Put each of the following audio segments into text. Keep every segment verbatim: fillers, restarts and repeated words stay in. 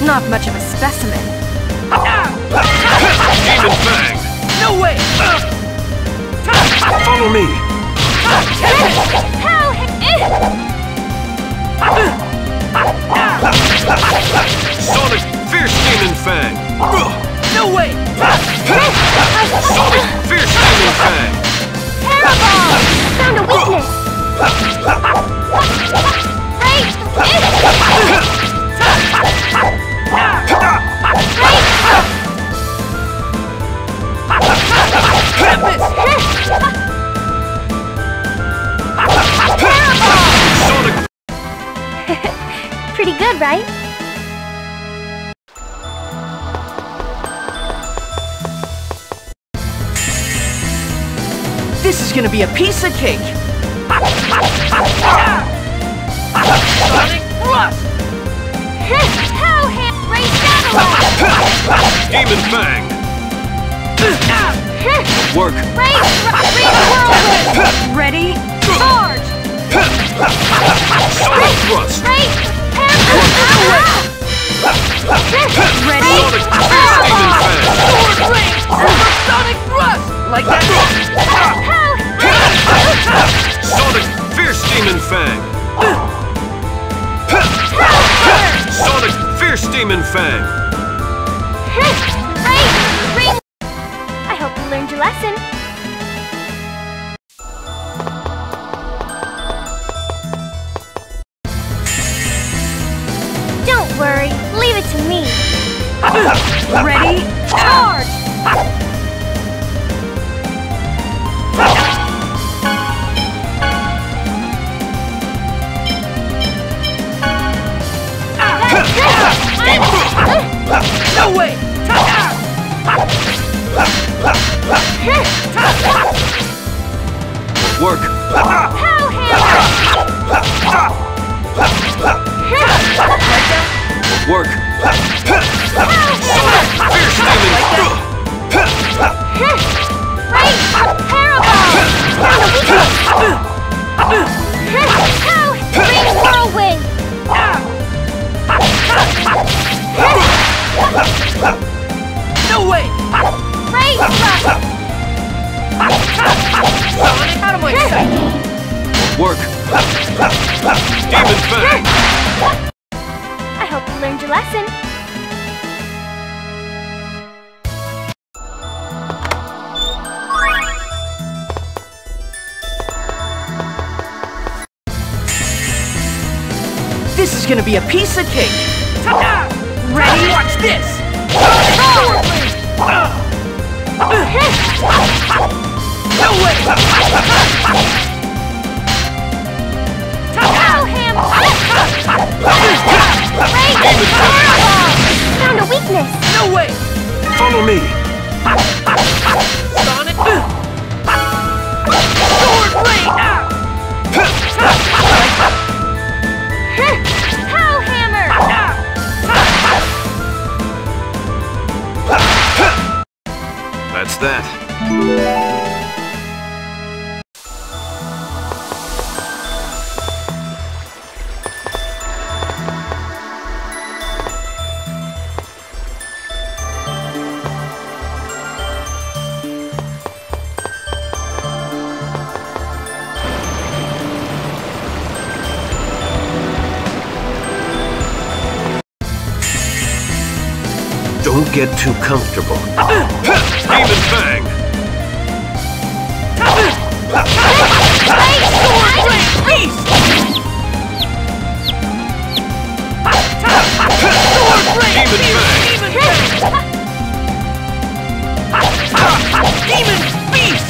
not much of a specimen. Demon Fang! No way! Follow me! How? Sonic Fierce Demon Fang! No way! Sonic Fierce Demon Fang! Terrible! Found a weakness! Right! Sonic! Pretty good, right? This is gonna be a piece of cake! Sonic Thrust! How hand race satellite! Demon Fang! Work! Race whirlwind! Ready? Charge! Sonic Thrust! Race! Ready? Sonic Fierce Demon Fang! Sword Blade! Supersonic Thrust! Like that! Sonic Fierce Demon Fang! Sonic Fierce Demon Fang! I hope you learned your lesson. Don't worry, leave it to me. Ready? Charge! No way! Work! Pow hammer! Work! Sonic Fierce Demon Fang! Right! Parabol! Pow! Ring whirlwind! No way! Right thrust! Sonic out of my sight! Work! Demon Fang! I hope you learned your lesson. This is gonna be a piece of cake! Ready? Watch this! No way! Pow hammer! Right! Parabol! Found a weakness! No way! Follow me! Sonic! Sword Blade! Pow hammer! That's that. Don't get too comfortable. Demon Fang! Sword Blade! Beast! Sword Blade! Demon Fang! Demon Fang! Demon Beast!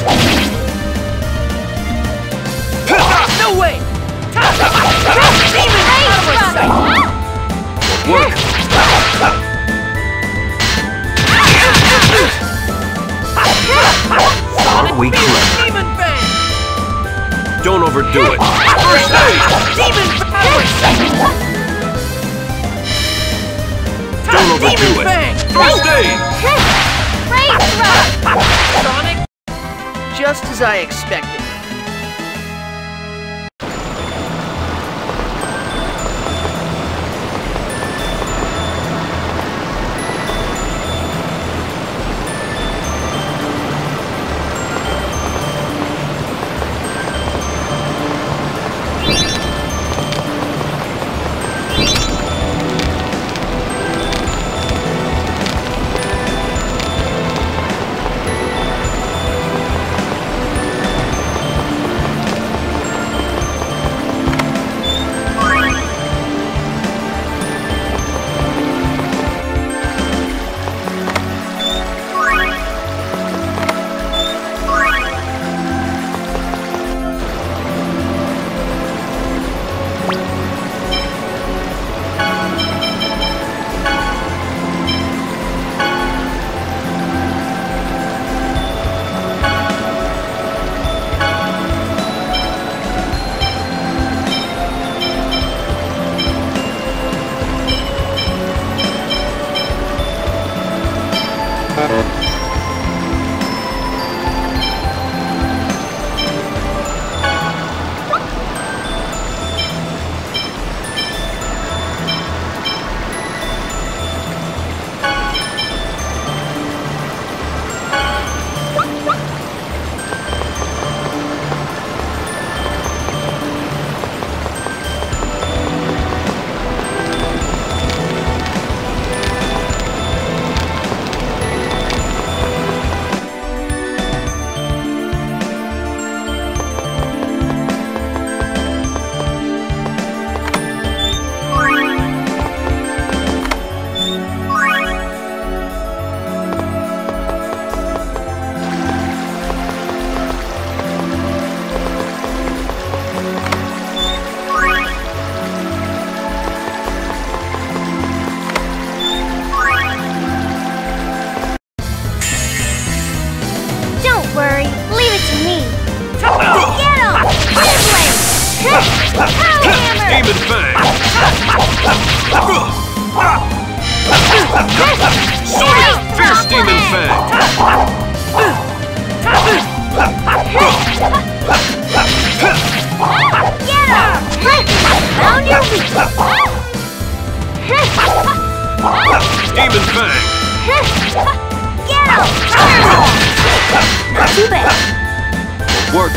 No way! Demon out of my sight! Work! Aren't we clever? Demon Fang! Don't overdo it. First aid! Demon power! Don't overdo Demon it. Fang! First aid! Right thrust! Sonic, just as I expected. Demon Fang! Sonic Fierce Demon Fang! Get him! Found your weak! Demon Fang! Get him! Not too bad. Work!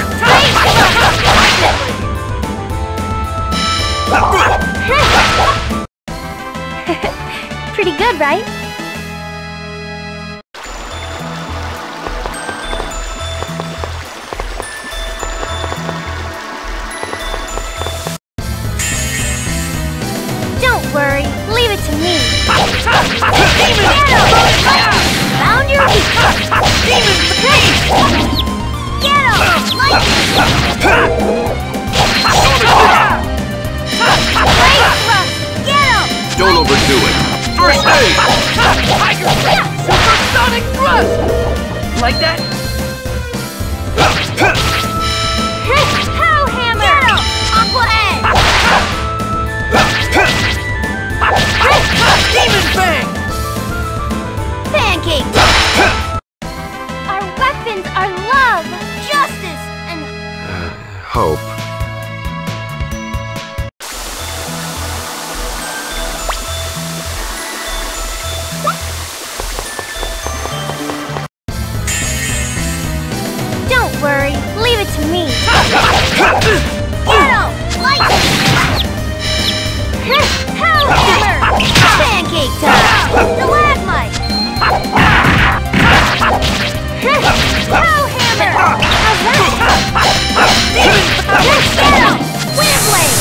Pretty good, right? Don't worry, leave it to me. Found your weak. Get him! Lightning! Blade thrust! Get him! Don't overdo it! First aid! Tiger! Supersonic thrust! Like that? Pow hammer! Get him! Aqua edge! Demon Fang! Pancake! Our weapons are love, justice, and Hope. don't worry, leave it to me. Get him! Lightning! Pow hammer! Pancake time! Stalagmite! Pow hammer! How's that? Get him! Wind blade!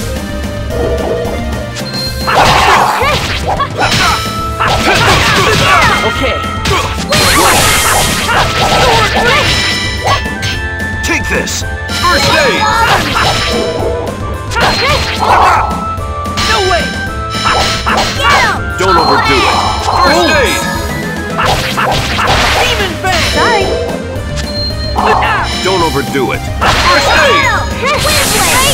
Okay. Take this! First aid! No way! Get him! Don't overdo it! First aid! Demon Fang! Sorry. Don't overdo it! First Get aid! him! Wind blade!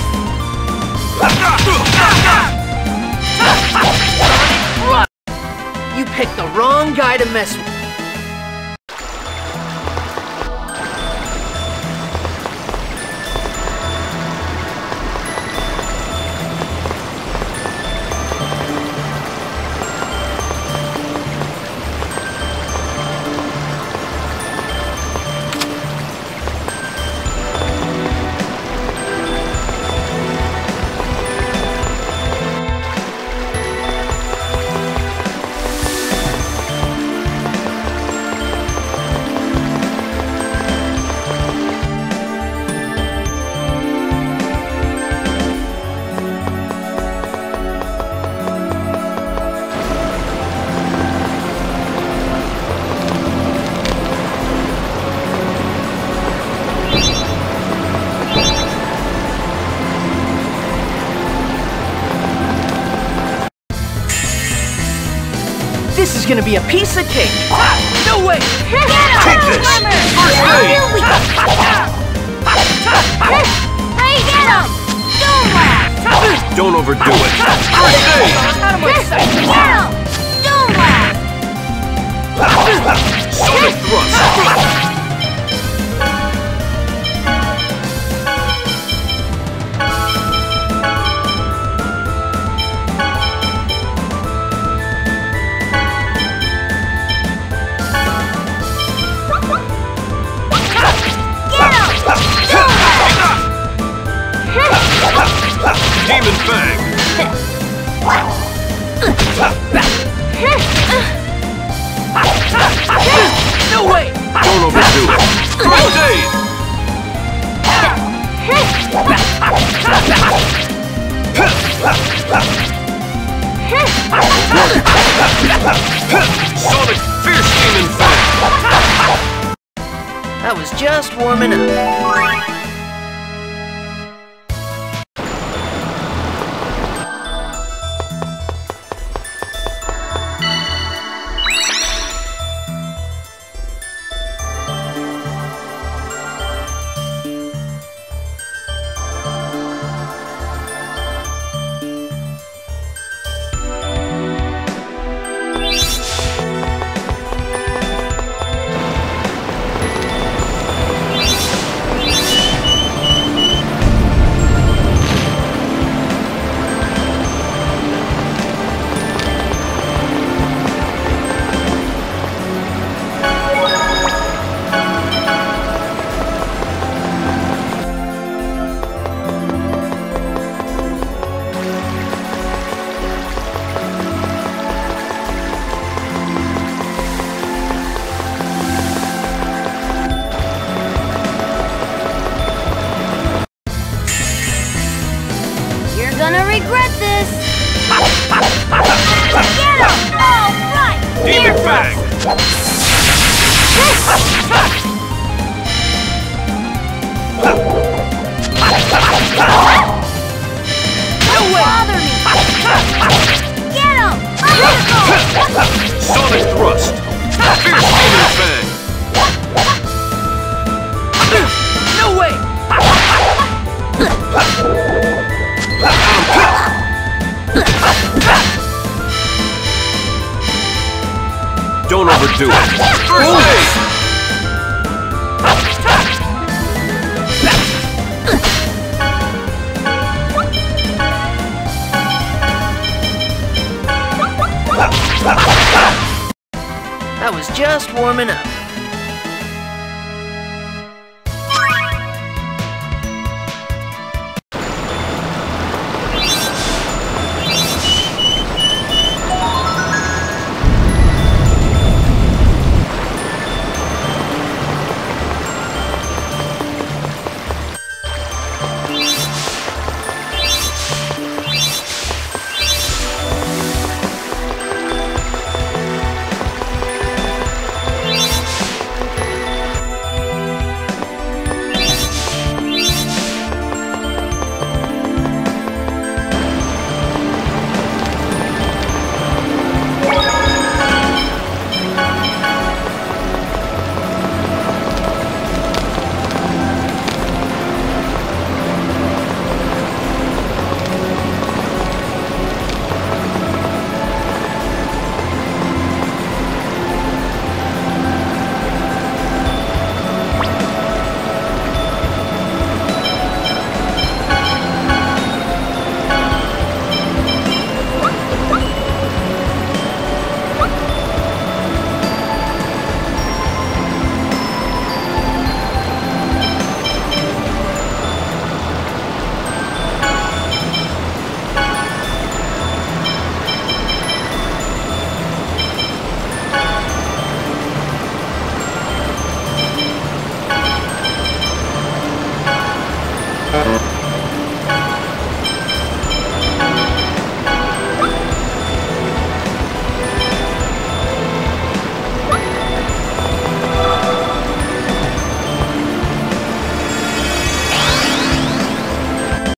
You picked the wrong guy to mess with. This is gonna be a piece of cake. No way! Get him! Take this! Hammer! First aid! Right, get him! Stone blast! Don't overdo it! First aid! Out of my sight! Get him! Stone blast! Sonic thrust! Demon Fang! No way! Don't overdo it! First aid! Sonic Fierce Demon Fang! I was just warming up. gonna regret this. Get him! All right! Demon Fang! Don't bother me! Get him! Undergo! Sonic Thrust! Fierce Demon Fang! No way! Don't overdo it! First aid! I was just warming up.